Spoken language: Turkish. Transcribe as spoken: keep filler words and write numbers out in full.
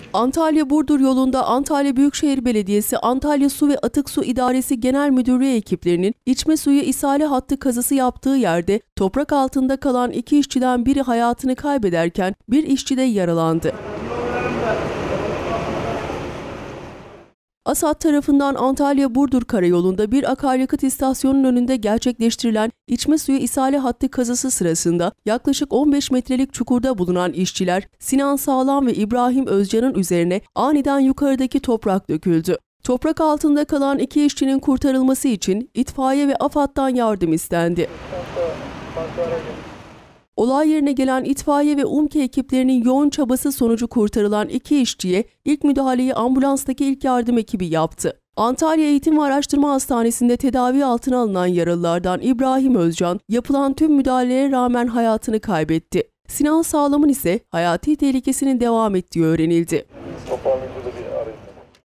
Antalya-Burdur yolunda Antalya Büyükşehir Belediyesi Antalya Su ve Atık Su İdaresi Genel Müdürlüğü ekiplerinin içme suyu ishale hattı kazısı yaptığı yerde toprak altında kalan iki işçiden biri hayatını kaybederken bir işçi de yaralandı. ASAD tarafından Antalya-Burdur karayolunda bir akaryakıt istasyonunun önünde gerçekleştirilen içme suyu ishale hattı kazısı sırasında yaklaşık on beş metrelik çukurda bulunan işçiler Sinan Sağlam ve İbrahim Özcan'ın üzerine aniden yukarıdaki toprak döküldü. Toprak altında kalan iki işçinin kurtarılması için itfaiye ve AFAD'dan yardım istendi. Olay yerine gelen itfaiye ve UMKE ekiplerinin yoğun çabası sonucu kurtarılan iki işçiye ilk müdahaleyi ambulanstaki ilk yardım ekibi yaptı. Antalya Eğitim ve Araştırma Hastanesi'nde tedavi altına alınan yaralılardan İbrahim Özcan, yapılan tüm müdahalelere rağmen hayatını kaybetti. Sinan Sağlam'ın ise hayati tehlikesinin devam ettiği öğrenildi.